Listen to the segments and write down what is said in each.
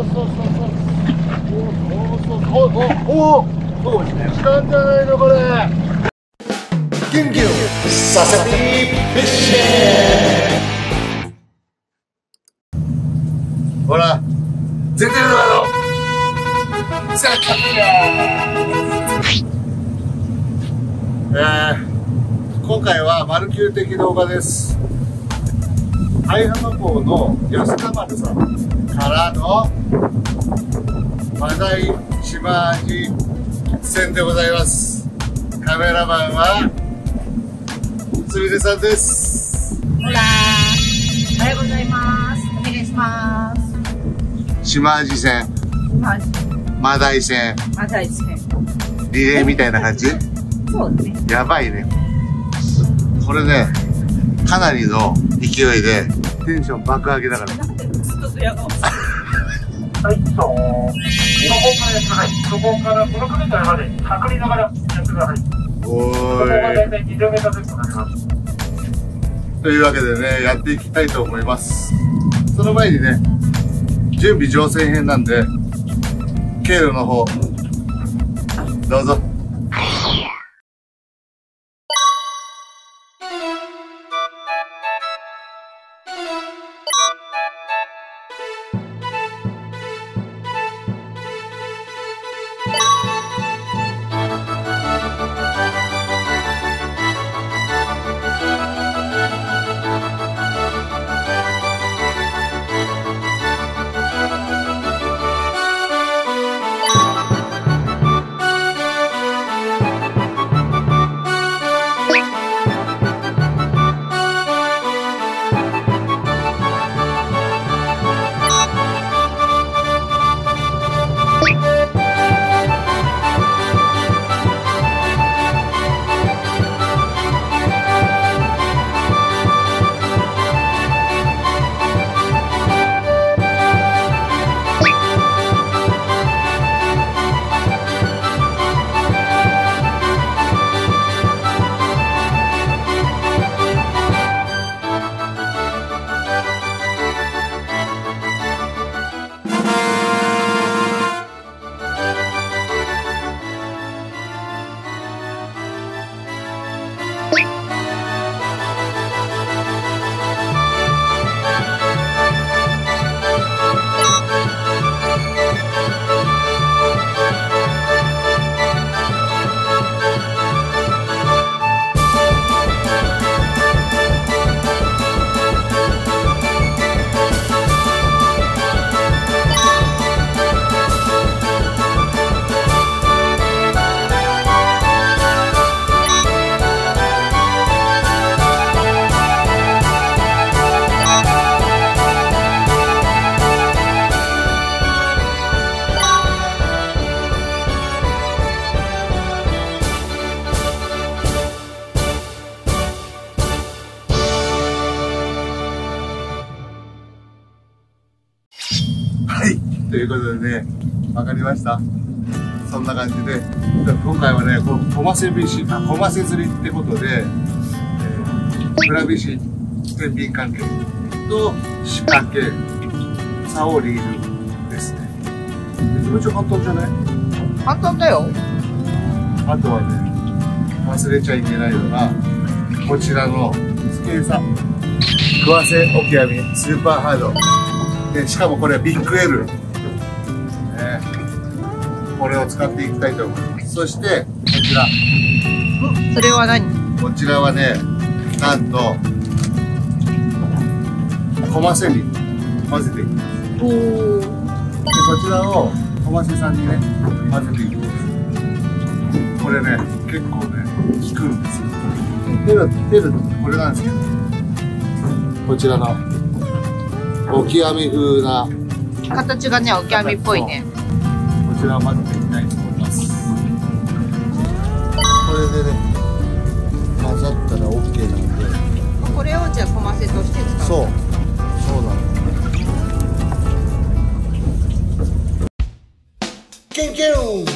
時間じゃないのこれ。キュンキュンさせてフィッシュ。ほら出てるだろ。さあ今回はマルキュー的動画です。相浜港の安田丸さんからのマダイ島味戦でございます。カメラマンはすみれさんです。 ほらおはようございます。お願いします。 島味戦、マダイ戦、リレーみたいな感じ。 そうね。 やばいね。これね、かなりの勢いでテンション爆上げだから。 なんでずっとそやの。 はい、そこからやってください。そこからこの角度まで測りながらやってください。 おここがー大体20メートルずつになります。 というわけでね、やっていきたいと思います。その前にね、準備乗船編なんで、経路の方、どうぞ。はい、ということでね、わかりました。そんな感じで、今回はね、コマセ釣りってことで、船菱、天秤関係と仕掛け、竿リールですね。めちゃめちゃ簡単じゃない？ 簡単だよ。 あとはね、忘れちゃいけないのが、こちらのスケーサ食わせオキアミスーパーハード。でしかもこれはビッグ L、これを使っていきたいと思います。そしてこちら、 それは何？ こちらはね、なんとコマセに混ぜていきます。 おお。 でこちらをコマセさんにね混ぜていきます。これね結構ね効くんですよ。テルこれなんですけど、こちらのオキアミ風な形がね、オキアミっぽいね。 こちらを混ぜていきたいと思います。これでね混ざったら OK なんで、 これをじゃあコマセとして使う。 そうなの。キュンキュン。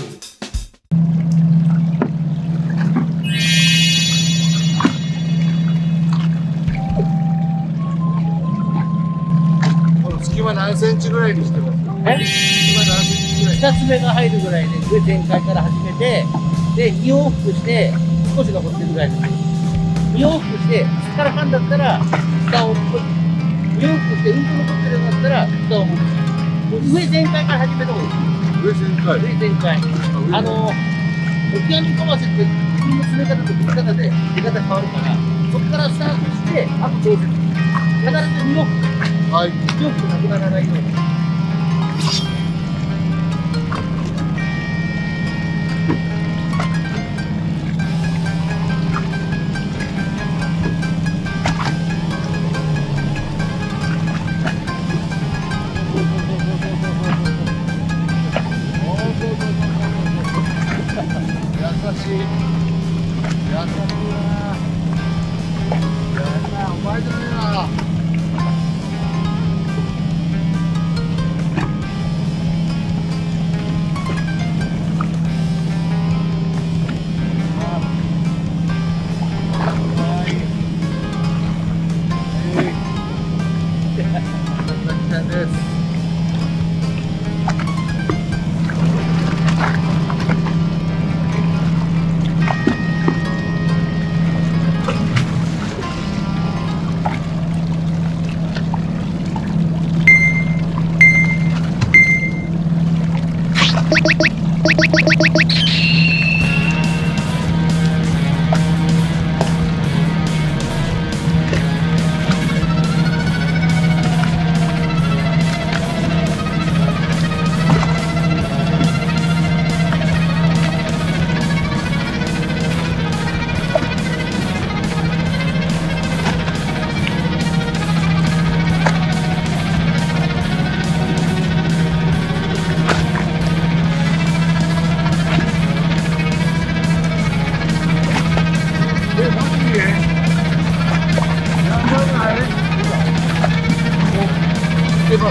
隙間何センチぐらいにしてます。 え、 今何センチぐらい。 2つ目が入るぐらいで、上全開から始めて、で、2往復して、少し残ってるぐらいです。2往復して、すっからかんだったら、下を、2往復して、うんこ残ってるようになったら、下を戻す。上全開から始めた方がいい。 上旋回。 上全開。オキアミコマセって自分の詰め方と振り方で出方変わるから、そこからスタートして、あと調節。必ず2往復。 はい。 2往復なくならないように。 優しい。優しいな。お前じゃねえな。出ます。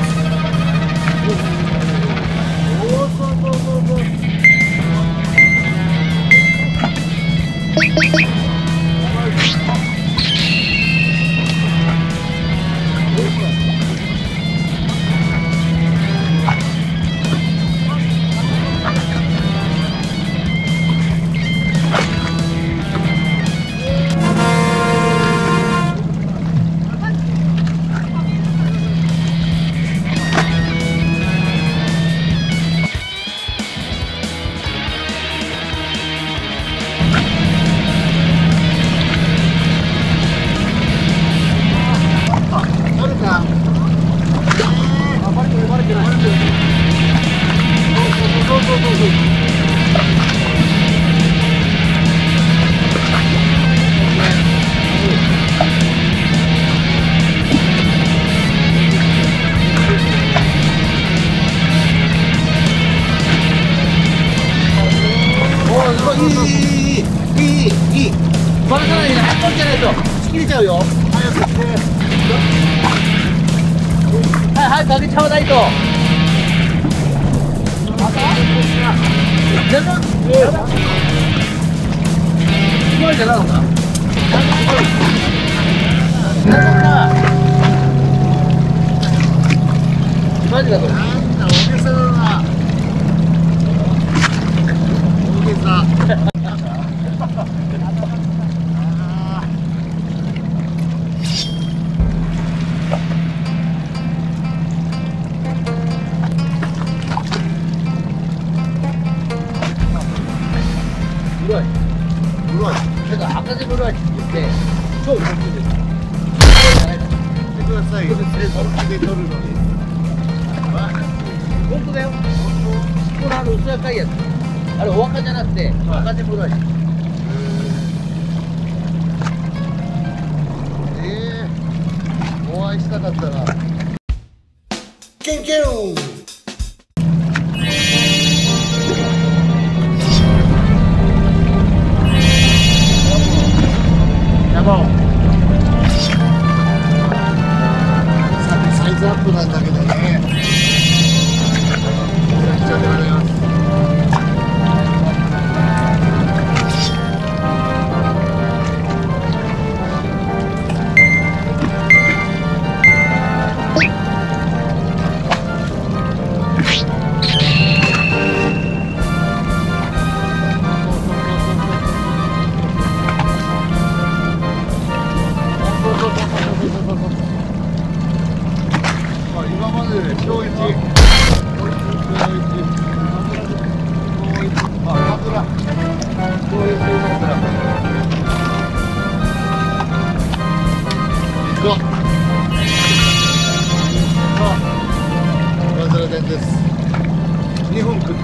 いいバラさないで早く取っちゃないとちぎれちゃうよ。早くしてはいかけちゃわないと。すごいじゃないのか。マジかこれ。なんだ大げさだな。大げさ。室橋、なんか赤字室橋って言って超動くんですから。見てくださいよ。で取るのに。本当だよ。この薄赤いやつ。あれお赤じゃなくて赤字室橋。お会いしたかったな。キュンキュン。サイズアップなんだけどね。めちゃくちゃでございます。 2分くる。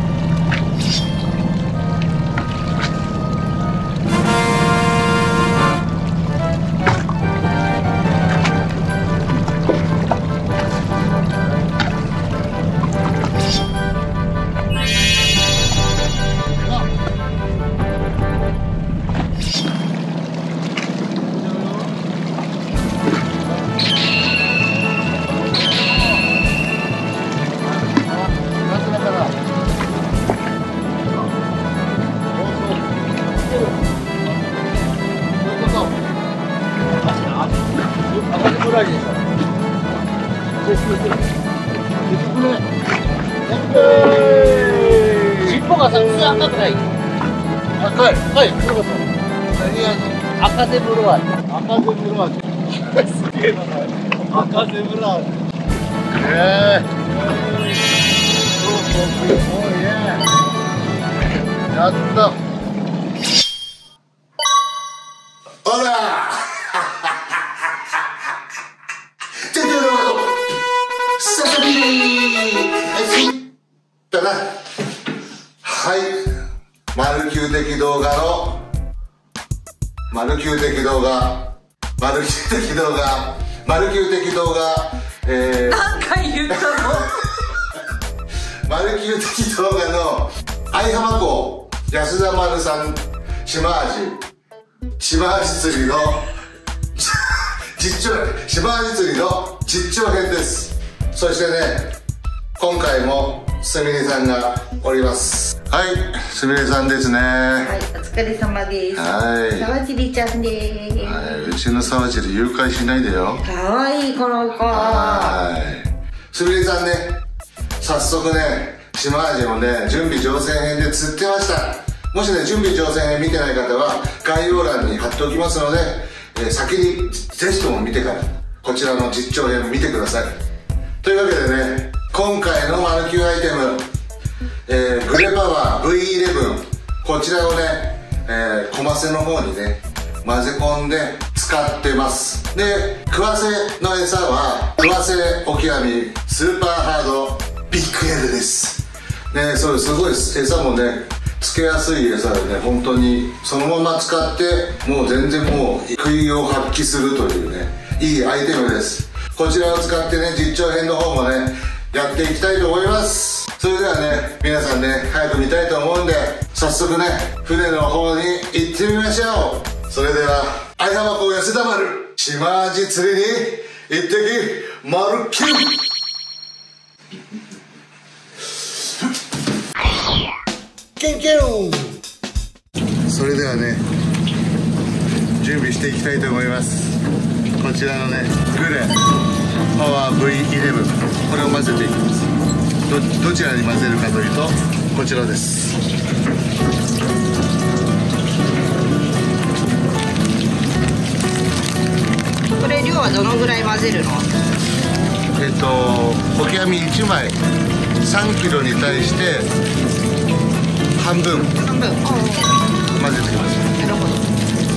尻尾がさ、普通赤くない。 赤い。 はい、そうそう。 何味？ 赤ゼブロ味。 赤ゼブラ味。すげえ名前。赤ゼブラ味。おいやった。ほら。はい、マルキュー的動画のマルキュー的動画何回言ったのマルキュー的動画の相浜港安田丸さん島味釣りの島味釣りの実況編です。そしてね、今回もすみれさんがおります。はい、すみれさんですね。 はい、お疲れ様です。 はい。 さわちりちゃんです。 はい、うちのさわちり誘拐しないでよ。 かわいいこの子。 はい。すみれさんね、早速ね、島味のね、準備乗船編で釣ってました。もしね、準備乗船編見てない方は概要欄に貼っておきますので、先にぜひとも見てからこちらの実況編を見てください。というわけでね、今回のマルキューアイテム、グレパワー V11、こちらをね、コマセの方にね混ぜ込んで使ってます。で、クワセの餌はクワセオキアミスーパーハードビッグ L ですね。そう、すごい餌もねつけやすい餌でね、本当にそのまま使ってもう全然もう食いを発揮するというね、いいアイテムです。こちらを使ってね、実況編の方もねやっていきたいと思います。それではね、皆さんね早く見たいと思うんで、早速ね船の方に行ってみましょう。それでは相浜港安田丸島味釣りに行ってきマルキュー。キンキン。それではね準備していきたいと思います。こちらのねグレパワー V11、 これを混ぜていきます。どちらに混ぜるかというとこちらです。 これ量はどのぐらい混ぜるの？ オキアミ1枚3キロに対して半分混ぜてきます。 なるほど。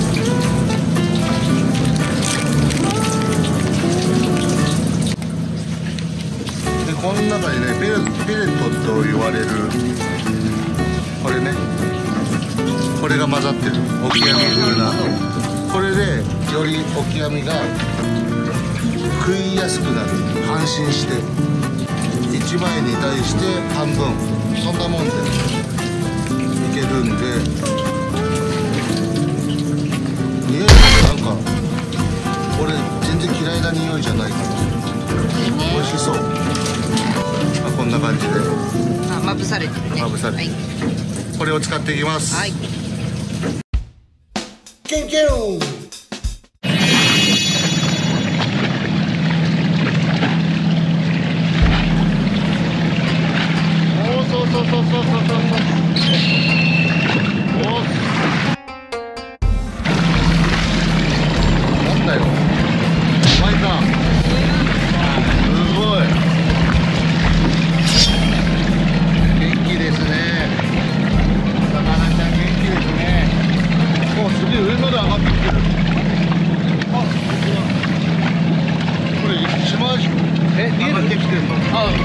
この中にねペレットと言われるこれね、これが混ざってるオキアミ風な、これでよりオキアミが食いやすくなる。安心して1枚に対して半分、そんなもんでいけるんで、匂いなんか俺全然嫌いな匂いじゃないから美味しそう。こんな感じでまぶされてるね。 まぶされてる、はい、これを使っていきます。 はい。 キンキン。おお、そうそうそうそうそうそう。おお。なんだよ。うまいか。すごい。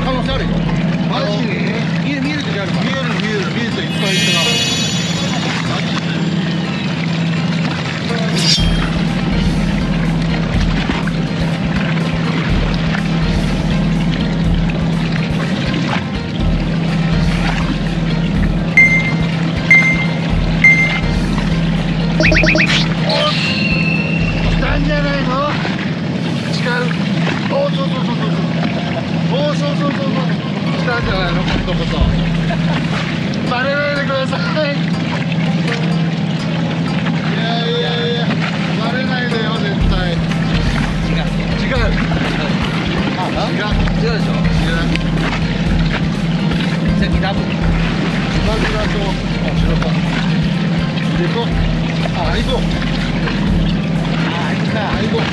可能性あるよ。 マジに見える時あるから。 見えるといっぱい人が。来たんじゃないの？違う。おお、そう。おお、そう。来たんじゃないの？今度こそ。バレないでください。いや、バレないでよ、絶対。違う。 違うでしょ。さっきダブル。 スマブラと、白か。で行こう。あ、行こう。 やばい。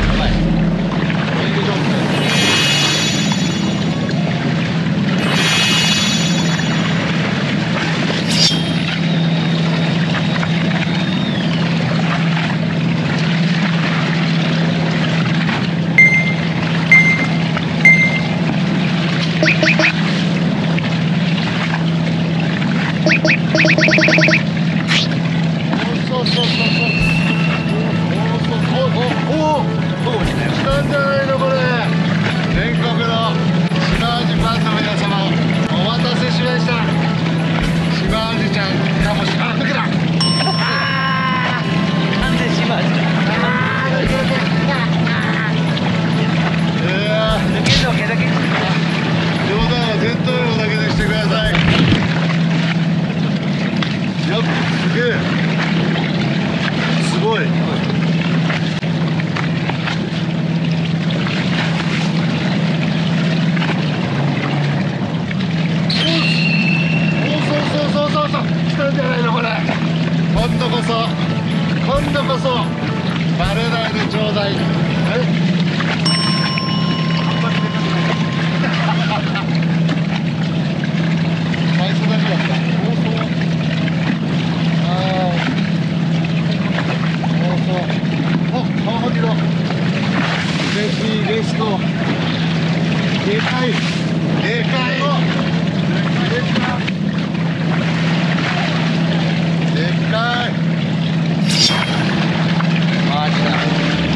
すごい。そう来たんじゃないのこれ。今度こそバレないでちょうだい。最初だけだった。カワハギだ。嬉しいゲスト。でかい。 マジだ。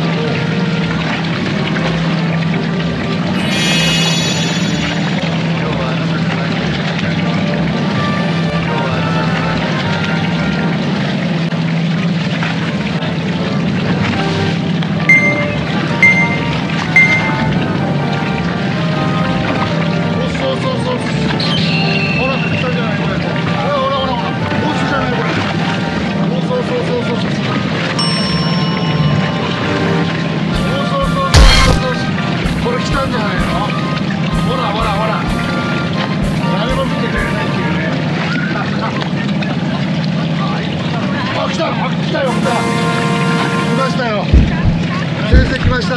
来ました。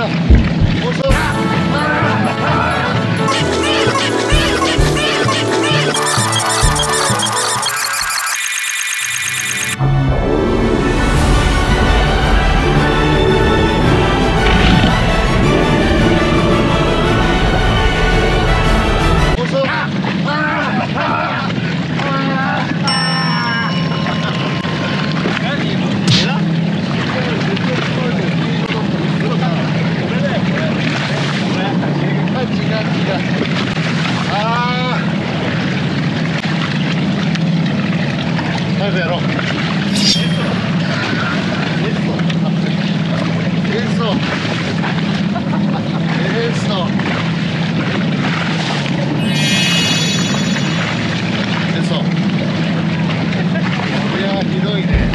早くやろう。いやひどいね。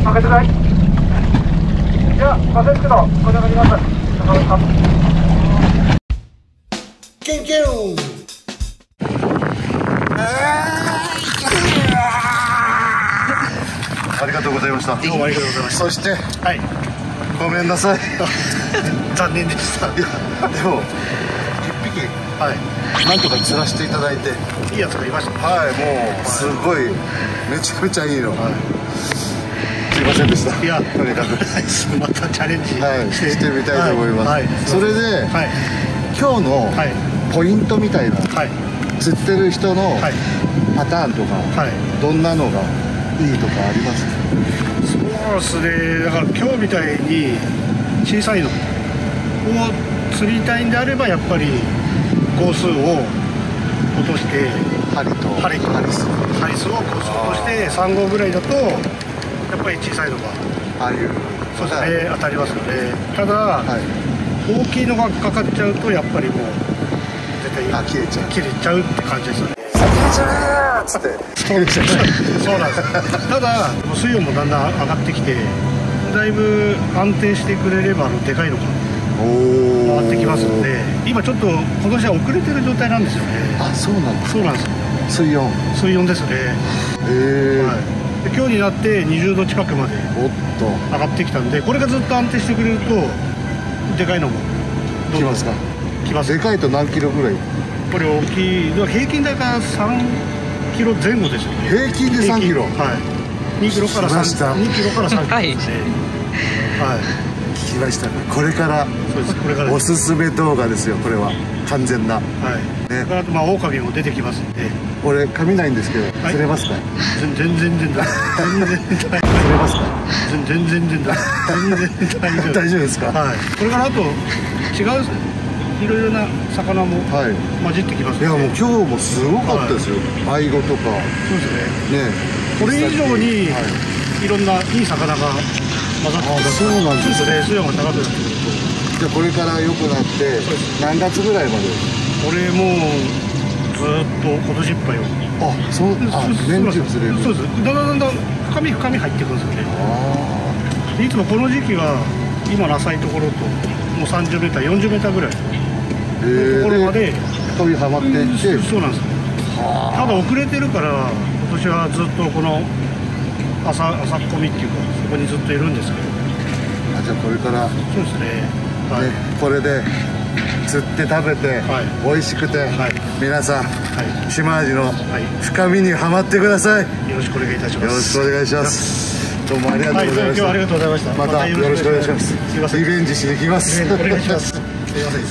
開けてください。じゃあ、すいませんけど、こちらにいます。 キュンキュン。ありがとうございました。 どうもありがとうございました。 そして、 はい。 ごめんなさい。 残念でした。 いや、でも、一匹、 はなんとか釣らせていただいて。 い。いいやつがいました。 はい、もう、すごい、めちゃめちゃいいの。すいませんでした。 いや、 とにかく。 またチャレンジしてみたいと思います。 はい。 それで、 はい。 今日のポイントみたいな、 はい。 釣ってる人のはい。 パターンとか、 はい。 どんなのがいいとかありますか？ そうですね。だから今日みたいに小さいのを釣りたいんであれば、やっぱり号数を落として、 針数を号数を落として3号ぐらいだと、やっぱり小さいのがああいうそうですね、当たりますよね。ただ、 はい、 大きいのがかかっちゃうと、やっぱりもう絶対切れちゃうって感じですよね。 つってそうなんですただ水温もだんだん上がってきて、だいぶ安定してくれればでかいのが回ってきますので、今ちょっと今年は遅れてる状態なんですよね。 あ、そうなんです。 そうなんですよ。水温ですね。はい、で今日になって20度近くまで上がってきたんで、これがずっと安定してくれるとでかいのも来ますか？来ます。でかいと何キロぐらい？ これ大きい、平均だから3キロ前後ですよね。 平均で3キロ。 はい。2キロから3キロですね。はい。 聞きましたね。これからおすすめ動画ですよ。これは完全な。はい。ね。 あとまあ狼も出てきますんで。 俺噛みないんですけど釣れますか？ 全然釣れますか？ 全然大丈夫ですか？ はい。これからあと違ういろいろな魚も混じってきますね。 いや、もう今日もすごかったですよ。アイゴとか。 そうですね。 ね。 これ以上にいろんないい魚が混ざって。 そうなんですね。 水温が高くなってくると。 じゃあこれから良くなって何月ぐらいまで？ これもうずっと今年いっぱいを。 年中釣れる。 そうです。だんだん深み入ってくるんですよね。いつもこの時期は今の浅いところともう30メーター40メーターぐらいのところまで飛びはまっていって。 そうなんです。ただ遅れてるから今年はずっとこの浅込みっていうか、そこにずっといるんですけど。 じゃあこれからそうですね。 これで釣って食べて美味しくて、皆さん島味の深みにはまってください。 よろしくお願いいたします。 よろしくお願いします。どうもありがとうございました。 今日はありがとうございました。 またよろしくお願いします。 すいません。 リベンジしに来ます。 お願いします。すいません。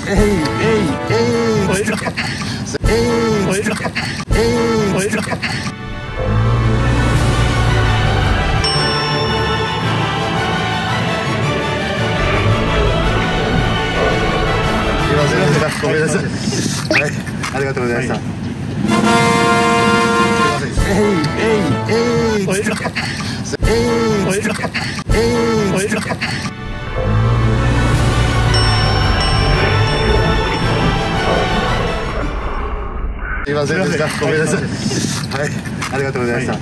ごめんなさい。はい、ありがとうございました。すいませんでした。ごめんなさい。はい、ありがとうございました。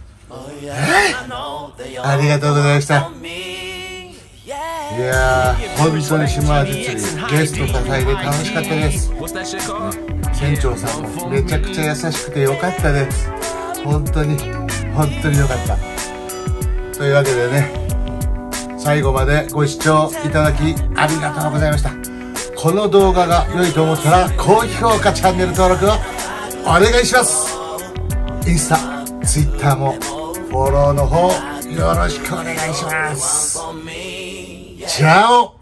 ありがとうございました。いやー、本当に島味釣りゲスト多彩で楽しかったです。船長さんもめちゃくちゃ優しくてよかったです。本当によかった。というわけでね、最後までご視聴いただきありがとうございました。この動画が良いと思ったら高評価、チャンネル登録をお願いします。インスタ、ツイッターもフォローの方よろしくお願いします。チャオ。